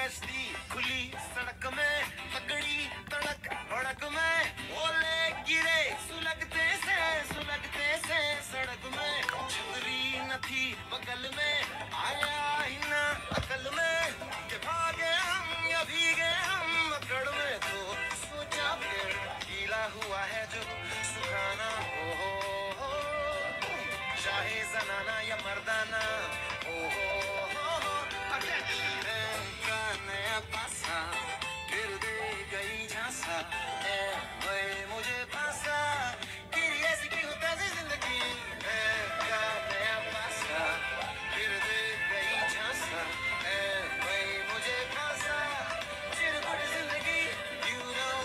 गश्ती खुली सड़क में पकड़ी तड़क भड़क में ओले गिरे सुलगते से सड़क में छतरी न थी बगल में आया ही ना अकल में कि भागे हम या भीगे हम अकड़ में तो सोचा फिर गीला हुआ है जो सुखाना हो चाहे जनाना या मर्दाना हो का नया पासा फिर दे गई झांसा ए ओए मुझे पासा फिर ऐसी क्यों होता है जिंदगी का नया पासा फिर दे गई झांसा ए ओए मुझे पासा चिरकुट जिंदगी you know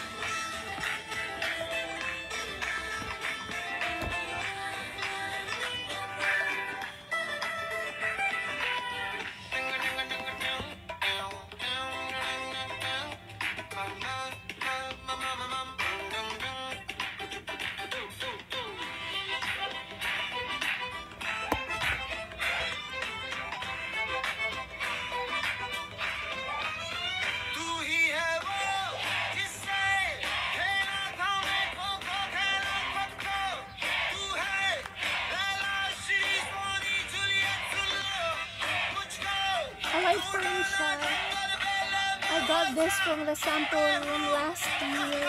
तू ही है वो जिससे खेला था मैं खो खेला खुद को तू है लैला श्री सोनी जूलियट सुन लो मुझको I like Felicia. I got this from the sample room last year.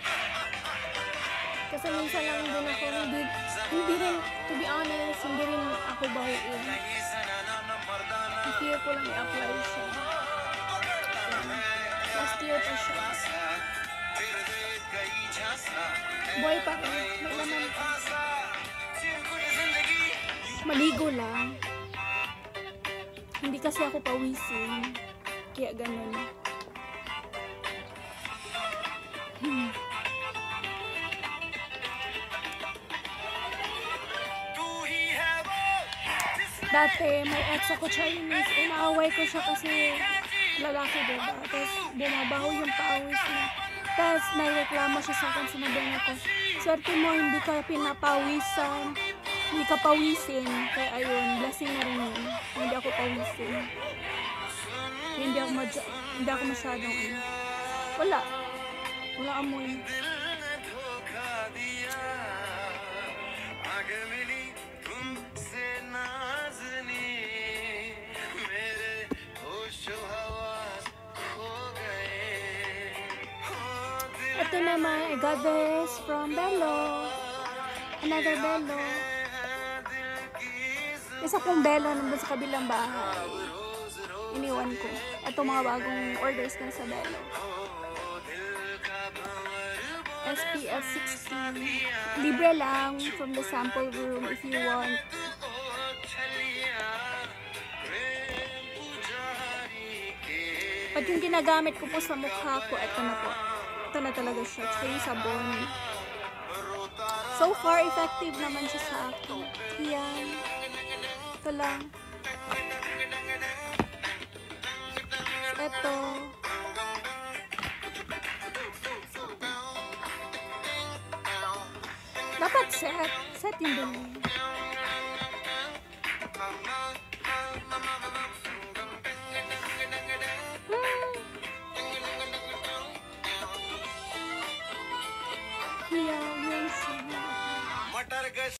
Kasi minsan lang din ako, hindi rin, to be honest, hindi rin ako bahuin. I-fear ko lang i-apply siya. Last year pa siya. Boy pa rin, may laman pa. Maligo lang. Hindi kasi ako pawisin. Kaya ganun. Dati, may ex ako Chinese. Inaaway ko siya kasi lalaki, diba? Tapos, bumabaho yung pawis niya. Tapos, may reklamo siya sa akin. Sinabi niya ko, swerte mo, hindi ka pinapawisan. Hindi ka pawisin. Kaya ayun, blessing na rin yun. Hindi ako pawisin. Hindi ako masyadong ano. Wala amoy. Ito naman, I got this from Bello. Another Bello. Isa pong Bello nandun sa kabilang bahay. Iniwan ko. Ito mga bagong orders na sa Bello. SPF 60. Libre lang from the sample room if you want. Pag yung ginagamit ko po sa mukha ko, ito na po. Ito na talaga siya. Tsaka yung sabon. So far, effective naman siya sa akin. Yan. Ito lang. Ito. Dapat set. Set yung bili.